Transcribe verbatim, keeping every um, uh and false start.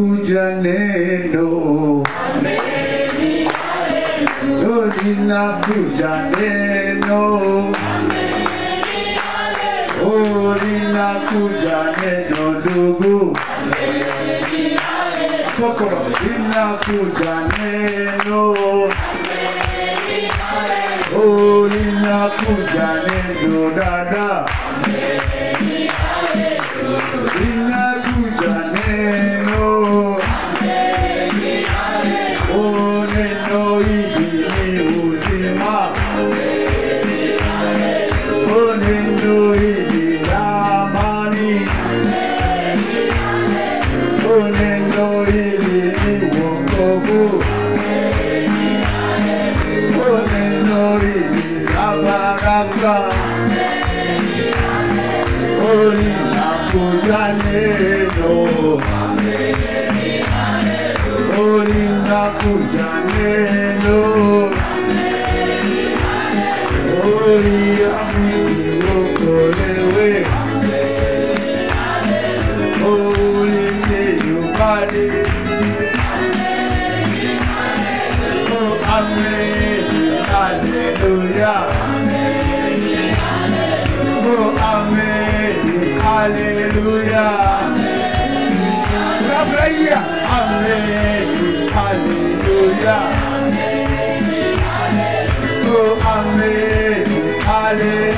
linakuja neno, oh linakuja neno, oh linakuja neno ndugu, linakuja neno, oh linakuja neno dada, linakuja neno, oh neno hili ni uzima, oh neno hili la amani, oh neno hili ni wokovu, oh neno hili la baraka, oh linakuja neno, oh linakuja neno, oh liamini uokolewe, oh liteyubali, oh amen, hallelujah, oh amen, hallelujah, unafurahia, amen, hallelujah, oh amen, hallelujah.